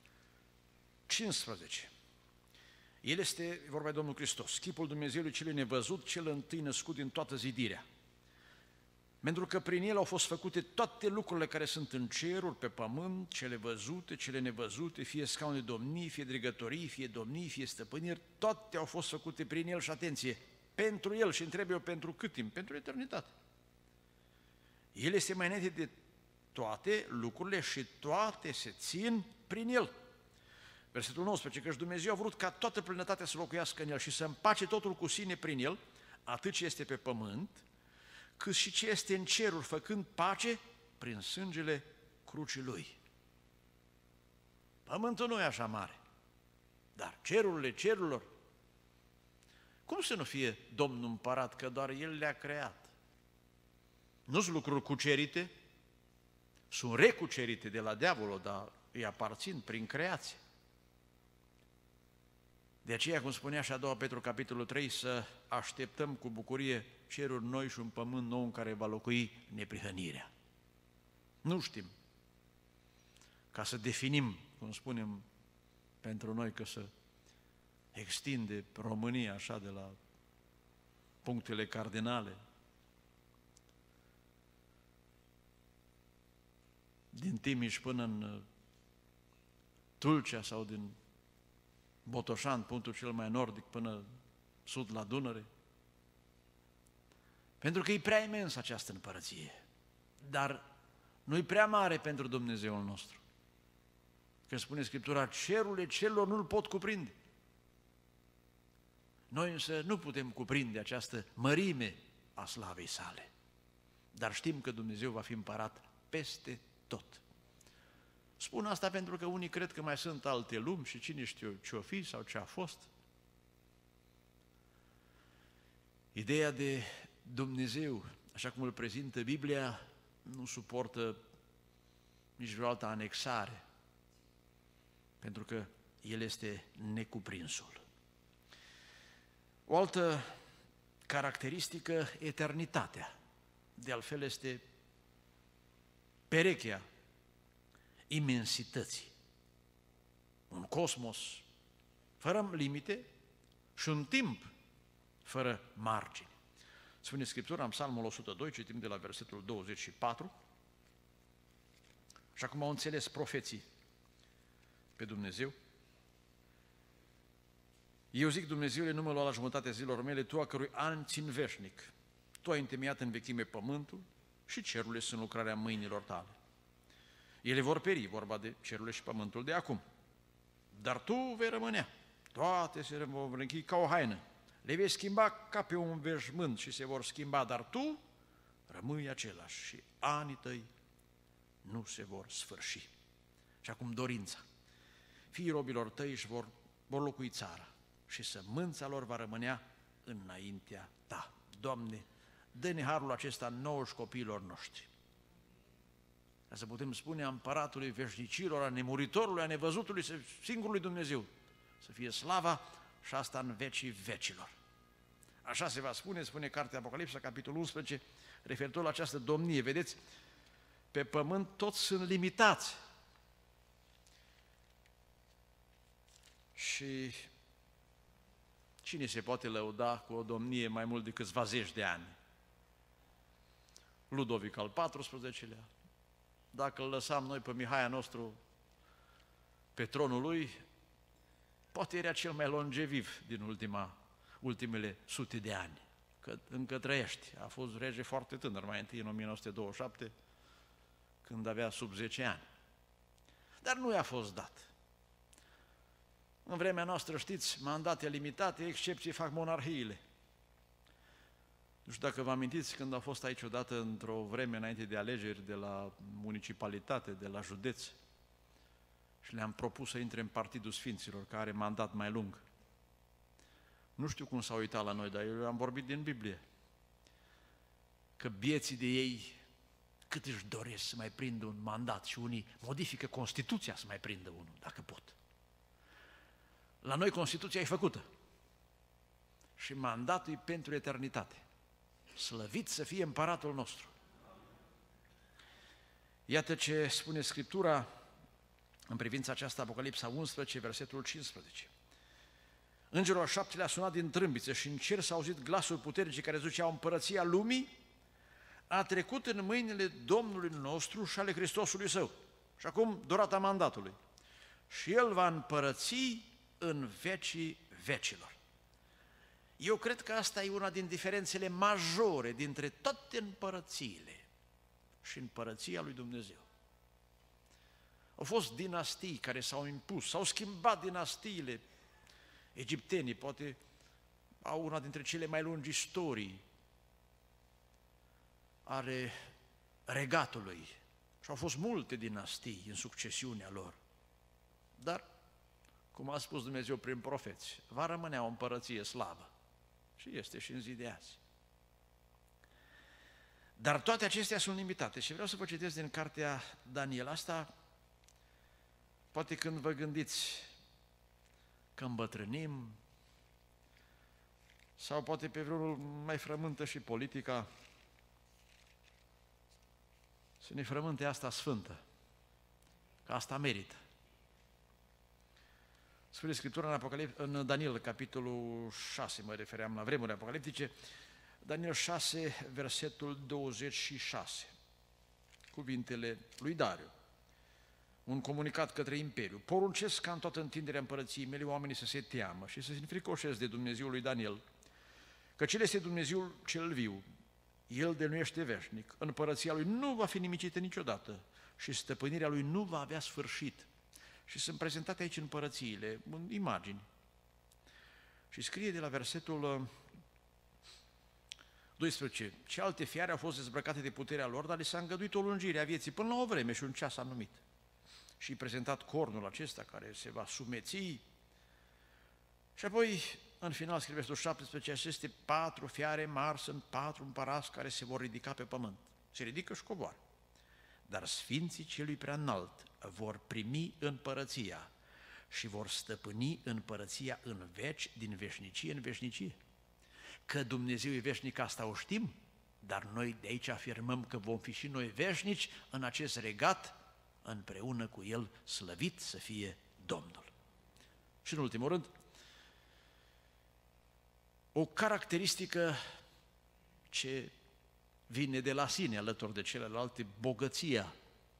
15. El este, vorba de Domnul Hristos, chipul Dumnezeului celui nevăzut, cel întâi născut din toată zidirea. Pentru că prin el au fost făcute toate lucrurile care sunt în ceruri, pe pământ, cele văzute, cele nevăzute, fie scaune de domnii, fie dregătorii, fie domnii, fie stăpâniri, toate au fost făcute prin el și atenție, pentru el, și întreb eu pentru cât timp? Pentru eternitate. El este mai înainte de toate lucrurile și toate se țin prin el. Versetul 19, căci Dumnezeu a vrut ca toată plinătatea să locuiască în el și să împace totul cu sine prin el, atât ce este pe pământ, cât și ce este în ceruri, făcând pace prin sângele crucii lui. Pământul nu e așa mare, dar cerurile cerurilor, cum să nu fie Domnul împărat, că doar El le-a creat? Nu sunt lucruri cucerite, sunt recucerite de la diavolul, dar îi aparțin prin creație. De aceea, cum spunea și a doua Petru, capitolul 3, să așteptăm cu bucurie ceruri noi și un pământ nou în care va locui neprihănirea. Nu știm, ca să definim, cum spunem pentru noi, că să extinde România așa de la punctele cardinale, din Timiș până în Tulcea sau din Botoșan, punctul cel mai nordic, până sud la Dunăre. Pentru că e prea imensă această împărăție, dar nu-i prea mare pentru Dumnezeul nostru. Că spune Scriptura, cerurile cerurilor nu-l pot cuprinde. Noi însă nu putem cuprinde această mărime a slavei sale, dar știm că Dumnezeu va fi împărat peste tot. Spun asta pentru că unii cred că mai sunt alte lumi și cine știu ce-o fi sau ce a fost. Ideea de Dumnezeu, așa cum îl prezintă Biblia, nu suportă nici vreo altă anexare, pentru că El este necuprinsul. O altă caracteristică, eternitatea. De altfel este perechea imensității. Un cosmos fără limite și un timp fără margini. Spune Scriptura în Psalmul 102, citim de la versetul 24, și acum au înțeles profeții pe Dumnezeu. Eu zic, Dumnezeule, nu mă lua la jumătatea zilor mele, Tu a cărui an țin veșnic. Tu ai întemeiat în vechime pământul și cerurile sunt lucrarea mâinilor Tale. Ele vor peri, vorba de cerurile și pământul de acum. Dar Tu vei rămânea. Toate se vor închide ca o haină. Le vei schimba ca pe un veșmânt și se vor schimba, dar Tu rămâi același și anii Tăi nu se vor sfârși. Și acum dorința. Fiii robilor Tăi își vor locui țara și sămânța lor va rămânea înaintea Ta. Doamne, dă-ne harul acesta nouă și copiilor noștri. Ca să putem spune a Împăratului veșnicilor, a nemuritorului, a nevăzutului, singurului Dumnezeu, să fie slava și asta în vecii vecilor. Așa se va spune, spune Cartea Apocalipsa, capitolul 11, referitor la această domnie. Vedeți, pe pământ toți sunt limitați. Și cine se poate lăuda cu o domnie mai mult de câțiva zeci de ani? Ludovic al XIV-lea, dacă îl lăsam noi pe Mihaia nostru pe tronul lui, poate era cel mai longeviv din ultimele sute de ani, că încă trăiește. A fost rege foarte tânăr, mai întâi în 1927, când avea sub 10 ani. Dar nu i-a fost dat. În vremea noastră, știți, mandate limitate, excepții fac monarhiile. Nu știu dacă vă amintiți când au fost aici odată, într-o vreme înainte de alegeri, de la municipalitate, de la județ, și le-am propus să intre în Partidul Sfinților, care are mandat mai lung. Nu știu cum s-au uitat la noi, dar eu am vorbit din Biblie, că bieții de ei cât își doresc să mai prindă un mandat și unii modifică Constituția să mai prindă unul, dacă pot. La noi Constituția e făcută și mandatul e pentru eternitate. Slăvit să fie împăratul nostru. Iată ce spune Scriptura în privința aceasta, Apocalipsa 11, versetul 15. Îngerul al șaptelea a sunat din trâmbiță și în cer s-a auzit glasul puternice care zicea: împărăția lumii a trecut în mâinile Domnului nostru și ale Hristosului Său. Și acum durata mandatului. Și El va împărăți în vecii vecilor. Eu cred că asta e una din diferențele majore dintre toate împărățiile și împărăția lui Dumnezeu. Au fost dinastii care s-au impus, s-au schimbat dinastiile. Egiptenii poate au una dintre cele mai lungi istorii ale regatului și au fost multe dinastii în succesiunea lor. Dar, cum a spus Dumnezeu prin profeți, va rămâne o împărăție slabă și este și în zi de azi. Dar toate acestea sunt limitate și vreau să vă citesc din cartea Daniel. Asta, poate când vă gândiți că îmbătrânim, sau poate pe vreunul mai frământă și politica, să ne frământe asta sfântă, că asta merită. Spune Scriptura în Daniel, capitolul 6, mă refeream la vremuri apocaliptice, Daniel 6, versetul 26, cuvintele lui Dariu, un comunicat către Imperiu. Poruncesc ca în toată întinderea împărăției mele oamenii să se teamă și să se înfricoșeze de Dumnezeul lui Daniel, căci El este Dumnezeul cel viu, El dăinuiește veșnic, împărăția Lui nu va fi nimicită niciodată și stăpânirea Lui nu va avea sfârșit. Și sunt prezentate aici împărățiile, în imagini. Și scrie de la versetul 12: ce alte fiare au fost dezbrăcate de puterea lor, dar le s-a îngăduit o lungire a vieții până la o vreme și un ceas anumit. Și prezentat cornul acesta care se va sumeți. Și apoi, în final, scrie versetul 17, aceste 4 fiare mari sunt 4 împărați care se vor ridica pe pământ. Se ridică și coboară. Dar sfinții celui prea înalt vor primi împărăția și vor stăpâni împărăția în veci, din veșnicie în veșnicie. Că Dumnezeu e veșnic, asta o știm, dar noi de aici afirmăm că vom fi și noi veșnici în acest regat, împreună cu El, slăvit să fie Domnul. Și în ultimul rând, o caracteristică ce vine de la sine alături de celelalte, bogăția,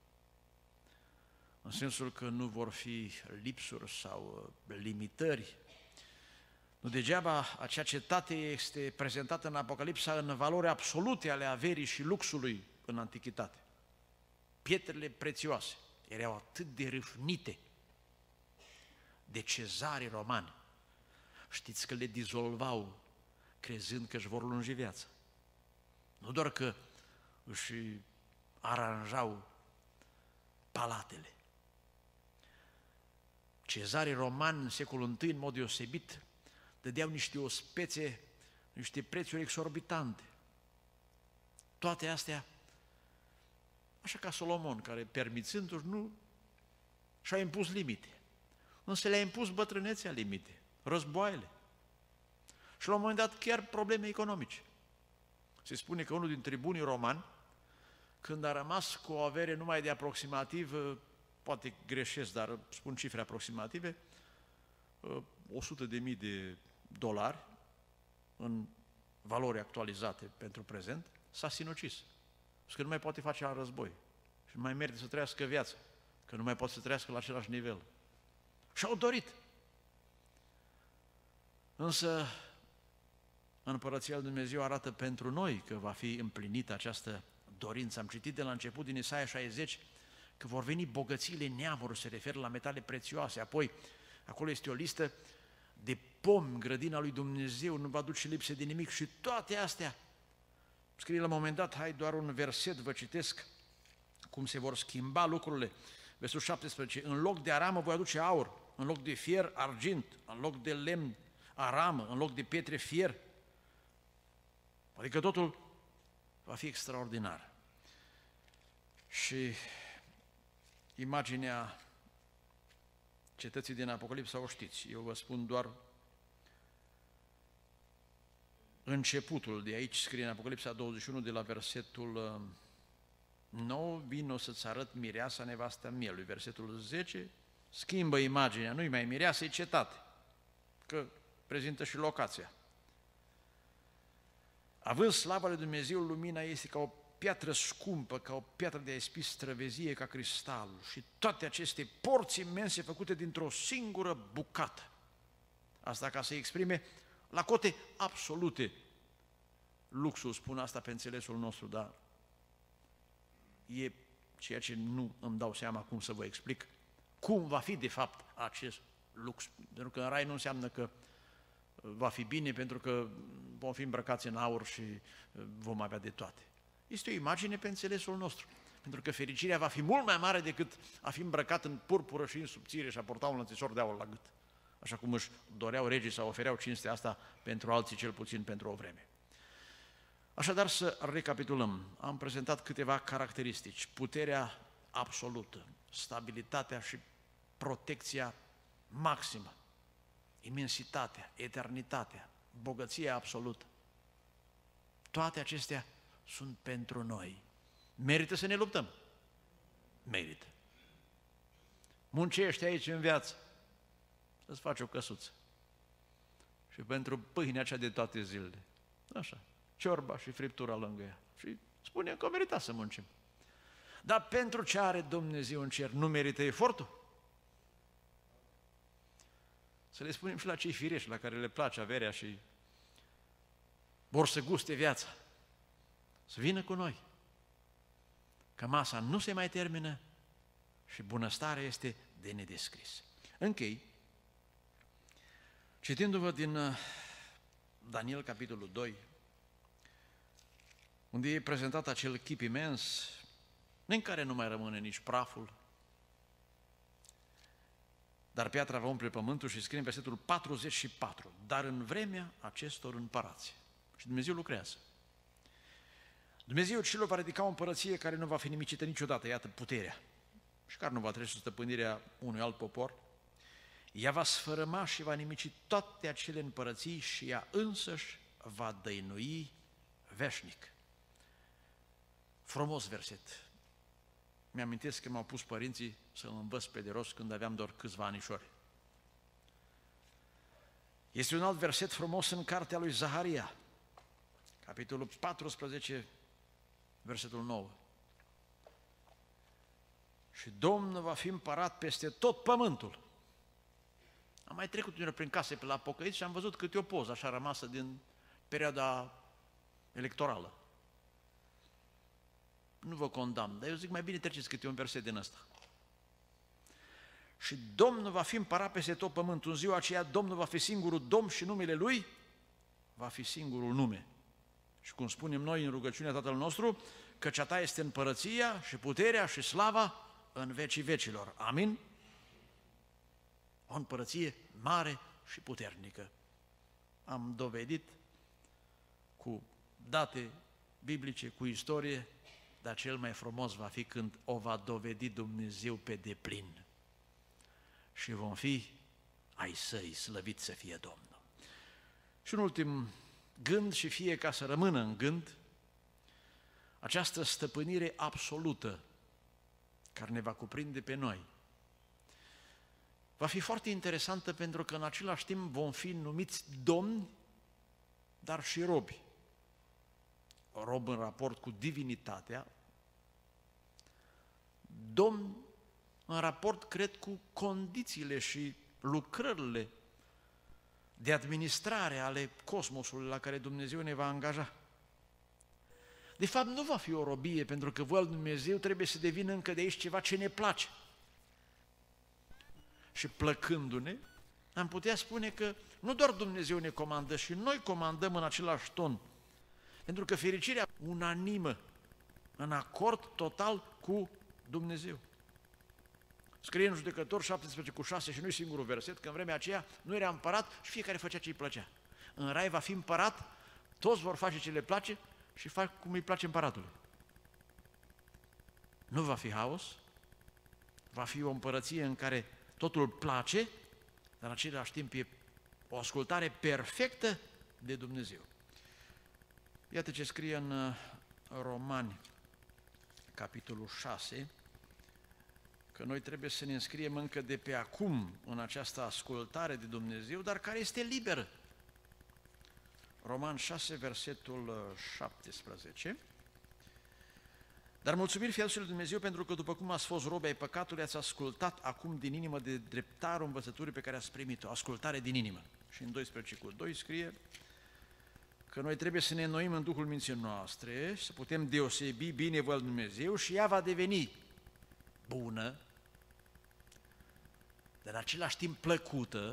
în sensul că nu vor fi lipsuri sau limitări. Nu degeaba acea cetate este prezentată în Apocalipsa în valori absolute ale averii și luxului în antichitate. Pietrele prețioase erau atât de râvnite de cezarii romani. Știți că le dizolvau crezând că își vor lungi viața. Nu doar că își aranjau palatele. Cezarii romani în secolul I, în mod deosebit, dădeau niște ospețe, niște prețuri exorbitante. Toate astea, așa ca Solomon, care permițându-și nu și-a impus limite. Însă le-a impus bătrânețea limite, războaiele. Și la un moment dat chiar probleme economice. Se spune că unul din tribunii romani, când a rămas cu o avere numai de aproximativ, poate greșesc, dar spun cifre aproximative, 100.000 de dolari în valori actualizate pentru prezent, s-a sinucis. Și că nu mai poate face alt război. și nu mai merită să trăiască viața, că nu mai pot să trăiască la același nivel. Și-au dorit. Însă Împărăția lui Dumnezeu arată pentru noi că va fi împlinită această dorință. Am citit de la început din Isaia 60 că vor veni bogățiile neamurilor, se referă la metale prețioase. Apoi, acolo este o listă de pomi, grădina lui Dumnezeu, nu va duce lipsă de nimic și toate astea. Scrie la un moment dat, hai doar un verset, vă citesc cum se vor schimba lucrurile. Versul 17, în loc de aramă voi aduce aur, în loc de fier, argint, în loc de lemn, aramă, în loc de pietre, fier. Adică totul va fi extraordinar. Și imaginea cetății din Apocalipsa o știți. Eu vă spun doar începutul de aici, scrie în Apocalipsa 21 de la versetul 9, vino să-ți arăt mireasa nevasta mielului. Versetul 10, schimbă imaginea, nu-i mai mireasă, e cetate, că prezintă și locația. Având slava lui Dumnezeu, lumina este ca o piatră scumpă, ca o piatră de aispis străvezie, ca cristal, și toate aceste porți imense făcute dintr-o singură bucată. Asta ca să exprime la cote absolute luxul, spun asta pe înțelesul nostru, dar e ceea ce nu îmi dau seama cum să vă explic, cum va fi de fapt acest lux. Pentru că în rai nu înseamnă că va fi bine pentru că vom fi îmbrăcați în aur și vom avea de toate. Este o imagine pe înțelesul nostru, pentru că fericirea va fi mult mai mare decât a fi îmbrăcat în purpură și în subțire și a porta un lănțișor de aur la gât, așa cum își doreau regii sau ofereau cinstea asta pentru alții, cel puțin pentru o vreme. Așadar, să recapitulăm. Am prezentat câteva caracteristici: puterea absolută, stabilitatea și protecția maximă, imensitatea, eternitatea, bogăția absolută. Toate acestea sunt pentru noi. Merită să ne luptăm? Merită. Muncește aici în viață să-ți faci o căsuță. Și pentru pâinea cea de toate zilele. Așa, ciorba și friptura lângă ea. Și spunem că merita să muncim. Dar pentru ce are Dumnezeu în cer, nu merită efortul? Să le spunem și la cei firești, la care le place averea și vor să guste viața, să vină cu noi, că masa nu se mai termină și bunăstarea este de nedescris. Închei citindu-vă din Daniel, capitolul 2, unde e prezentat acel chip imens, în care nu mai rămâne nici praful, dar piatra va umple pământul, și scrie în versetul 44, dar în vremea acestor împărați. Și Dumnezeu lucrează. Dumnezeu celor va ridica o împărăție care nu va fi nimicită niciodată, iată puterea, și care nu va trece sub stăpânirea unui alt popor. Ea va sfărâma și va nimici toate acele împărății și ea însăși va dăinui veșnic. Frumos verset. Mi-amintesc că m-au pus părinții să-l învăț pe de rost când aveam doar câțiva anișori. Este un alt verset frumos în cartea lui Zaharia, capitolul 14, versetul 9. Și Domnul va fi împărat peste tot pământul. Am mai trecut uneori prin case pe la pocăiți și am văzut câte o poză așa rămasă din perioada electorală. Nu vă condamn, dar eu zic mai bine treceți câte un verset din ăsta. Și Domnul va fi împărat peste tot pământul. În ziua aceea Domnul va fi singurul Domn și numele Lui va fi singurul nume. Și cum spunem noi în rugăciunea Tatăl nostru, căci a Ta este împărăția și puterea și slava în vecii vecilor. Amin? O împărăție mare și puternică. Am dovedit cu date biblice, cu istorie, dar cel mai frumos va fi când o va dovedi Dumnezeu pe deplin. Și vom fi ai Săi, slăvit să fie Domnul. Și un ultim gând, și fie ca să rămână în gând, această stăpânire absolută care ne va cuprinde pe noi va fi foarte interesantă, pentru că în același timp vom fi numiți domni, dar și robi. Rob în raport cu divinitatea, domn în raport, cred, cu condițiile și lucrările de administrare ale cosmosului la care Dumnezeu ne va angaja. De fapt, nu va fi o robie, pentru că voia lui Dumnezeu trebuie să devină încă de aici ceva ce ne place. Și plăcându-ne, am putea spune că nu doar Dumnezeu ne comandă, și noi comandăm în același ton, pentru că fericirea unanimă, în acord total cu Dumnezeu. Scrie în Judecători 17:6 și nu-i singurul verset, că în vremea aceea nu era împărat și fiecare făcea ce îi plăcea. În rai va fi împărat, toți vor face ce le place și fac cum îi place împăratului. Nu va fi haos, va fi o împărăție în care totul place, dar în același timp e o ascultare perfectă de Dumnezeu. Iată ce scrie în Romani, capitolul 6, că noi trebuie să ne înscriem încă de pe acum în această ascultare de Dumnezeu, dar care este liberă. Roman 6, versetul 17. Dar mulțumiri fie lui Dumnezeu pentru că după cum ați fost robi ai păcatului, ați ascultat acum din inimă de dreptarul învățăturii pe care ați primit-o, ascultare din inimă. Și în 12:2 scrie că noi trebuie să ne înnoim în Duhul minții noastre, să putem deosebi bine voia lui Dumnezeu și ea va deveni bună, dar în același timp plăcută.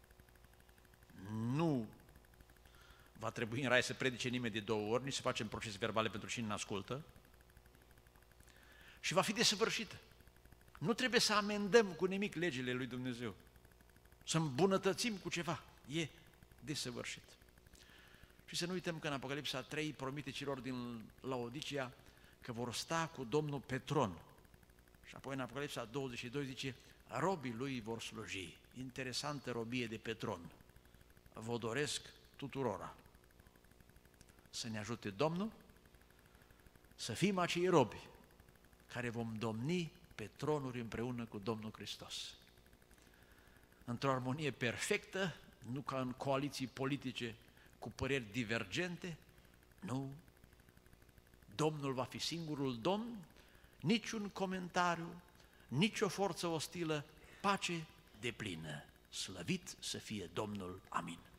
Nu va trebui în rai să predice nimeni de 2 ori, nici să facem procese verbale pentru cine ne ascultă, și va fi desăvârșită. Nu trebuie să amendăm cu nimic legile lui Dumnezeu, să îmbunătățim cu ceva, e desăvârșit. Și să nu uităm că în Apocalipsa 3 promite celor din Laodicea că vor sta cu Domnul pe tron. Și apoi în Apocalipsa 22 zice, robii lui vor sluji. Interesantă robie de pe tron. Vă doresc tuturora să ne ajute Domnul să fim acei robi care vom domni pe tronuri împreună cu Domnul Hristos. Într-o armonie perfectă, nu ca în coaliții politice cu păreri divergente, nu. Domnul va fi singurul Domn, niciun comentariu, nicio forță ostilă, pace deplină. Slăvit să fie Domnul. Amin.